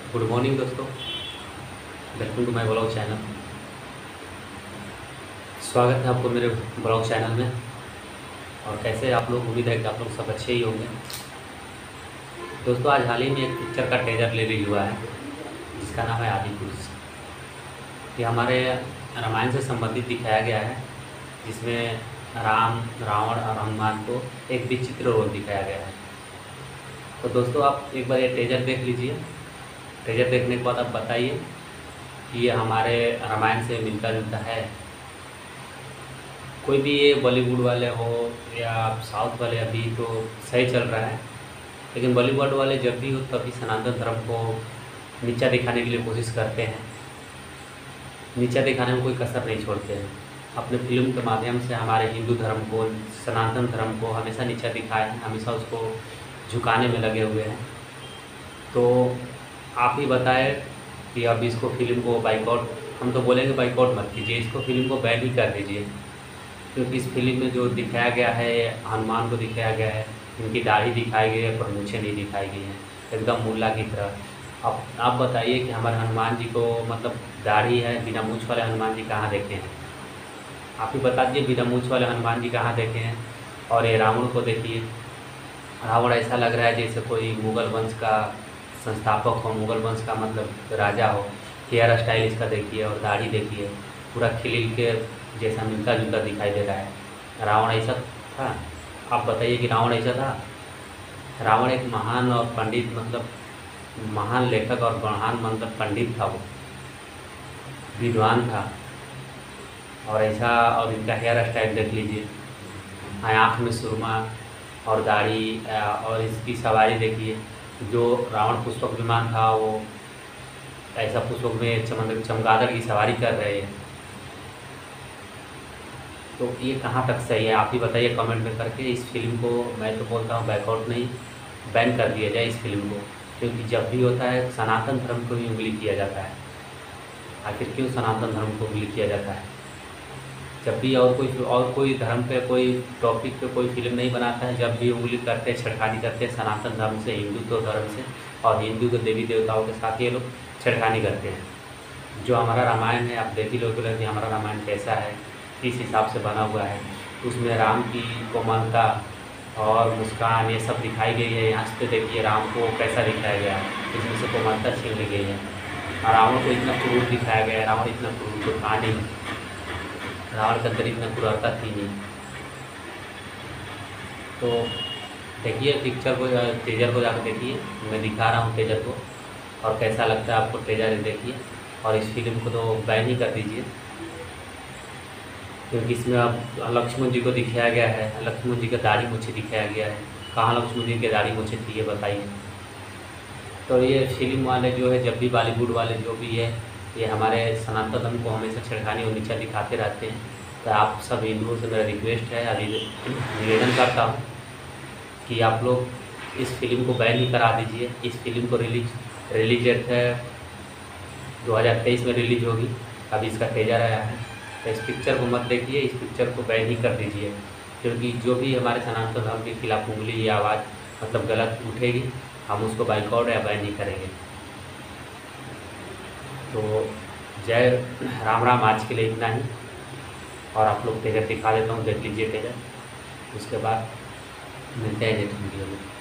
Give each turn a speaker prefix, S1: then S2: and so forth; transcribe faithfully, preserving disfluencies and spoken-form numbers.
S1: Good morning दोस्तों, welcome to my blog channel. स्वागत है आपको मेरे ब्लॉग चैनल में। और कैसे आप लोग, उम्मीद है कि आप लोग सब अच्छे ही होंगे। दोस्तों, आज हाल ही में एक पिक्चर का ट्रेलर रिलीज हुआ है जिसका नाम है आदिपुरुष। ये हमारे रामायण से संबंधित दिखाया गया है, जिसमें राम, रावण और हनुमान को एक विचित्र रोल दिखाया गया है। तो दोस्तों, आप एक बार ये ट्रेलर देख लीजिए। ट्रेलर देखने के बाद आप बताइए कि ये हमारे रामायण से मिलता जुलता है। कोई भी ये बॉलीवुड वाले हो या साउथ वाले, अभी तो सही चल रहा है, लेकिन बॉलीवुड वाले जब भी हो तभी सनातन धर्म को नीचा दिखाने के लिए कोशिश करते हैं। नीचा दिखाने में कोई कसर नहीं छोड़ते हैं। अपने फिल्म के माध्यम से हमारे हिंदू धर्म को, सनातन धर्म को हमेशा नीचा दिखाए हैं, हमेशा उसको झुकाने में लगे हुए हैं। तो आप ही बताएं कि अब इसको फिल्म को बाइकआउट, हम तो बोलेंगे बाइकआउट मत कीजिए, इसको फिल्म को बैन ही कर दीजिए। क्योंकि इस फिल्म में जो दिखाया गया है, हनुमान को दिखाया गया है, इनकी दाढ़ी दिखाई गई है पर मूंछें नहीं दिखाई गई हैं, एकदम मुल्ला की तरह। अब आप बताइए कि हमारे हनुमान जी को, मतलब दाढ़ी है, बिना मूँछ वाले हनुमान जी कहाँ देखे हैं? आप ही बता दीजिए, बिना मूँछ वाले हनुमान जी कहाँ देखे हैं? और ये रावण को देखिए, रावण ऐसा लग रहा है जैसे कोई मुग़ल वंश का संस्थापक हो, मुग़ल वंश का मतलब राजा हो। हेयर स्टाइल इसका देखिए और दाढ़ी देखिए, पूरा खिलिल के जैसा मिलता जुलता दिखाई दे रहा है। रावण ऐसा था? आप बताइए कि रावण ऐसा था? रावण एक महान और पंडित, मतलब महान लेखक और महान मतलब पंडित था, वो विद्वान था। और ऐसा, और इनका हेयर स्टाइल देख लीजिए, आँख में सुरमा और दाढ़ी, और इसकी सवारी देखिए। जो रावण पुष्पक विमान था, वो ऐसा पुष्पक में चमन चमगादड़ की सवारी कर रहे हैं। तो ये कहाँ तक सही है? आप ही बताइए कमेंट में करके। इस फिल्म को मैं तो बोलता हूँ बैकआउट नहीं, बैन कर दिया जाए इस फिल्म को। क्योंकि जब भी होता है सनातन धर्म को ही उंगली किया जाता है। आखिर क्यों सनातन धर्म को उंगली किया जाता है? जब भी और कोई और कोई धर्म पे, कोई टॉपिक पे कोई फिल्म नहीं बनाता है, जब भी उंगली करते हैं, छेड़खानी करते हैं सनातन धर्म से, हिंदुत्व धर्म से, और हिंदू के देवी देवताओं के साथ ये लोग छेड़खानी करते हैं। जो हमारा रामायण है, आप देख ही लोगे कि हमारा रामायण कैसा है, किस हिसाब से बना हुआ है। उसमें राम की कोमलता और मुस्कान ये सब दिखाई गई है। यहाँ पे देखिए राम को कैसा दिखाया गया है, इसमें से कोमलता छीन ली गई है। और रावण को इतना क्रूर दिखाया गया है, रावण इतना क्रूर तो था नहीं, रावण के अंदर इतना क्रूरता थी नहीं। तो देखिए पिक्चर को, ट्रेलर को जाकर देखिए, मैं दिखा रहा हूँ ट्रेलर को, और कैसा लगता है आपको ट्रेलर देखिए। और इस फिल्म को तो बैन ही कर दीजिए, क्योंकि इसमें अब लक्ष्मण जी को दिखाया गया है, लक्ष्मण जी का दाढ़ी मूंछें दिखाया गया है। कहाँ लक्ष्मण जी के दाढ़ी मूंछें थी, ये बताइए। तो ये फिल्म वाले जो है, जब भी बॉलीवुड वाले जो भी है, ये हमारे सनातन धर्म को हमेशा छेड़खानी और नीचा दिखाते रहते हैं। तो आप सब हिंदुओं से मेरा रिक्वेस्ट है, अभी निवेदन करता हूँ कि आप लोग इस फिल्म को बैन ही करा दीजिए। इस फिल्म को रिलीज रिलीज डेट है दो हज़ार तेईस में रिलीज होगी। अभी इसका ट्रेलर आया है, तो इस पिक्चर को मत देखिए, इस पिक्चर को बैन ही कर दीजिए। क्योंकि जो भी हमारे सनातन धर्म के खिलाफ उंगली या आवाज़ मतलब गलत उठेगी, हम उसको बाइकआउट या बैन ही करेंगे। तो जय राम राम, आज के लिए इतना ही। और आप लोग ट्रेलर दिखा देता हूँ, देख लीजिए ट्रेलर, उसके बाद मिलते हैं नेक्स्ट वीडियो में।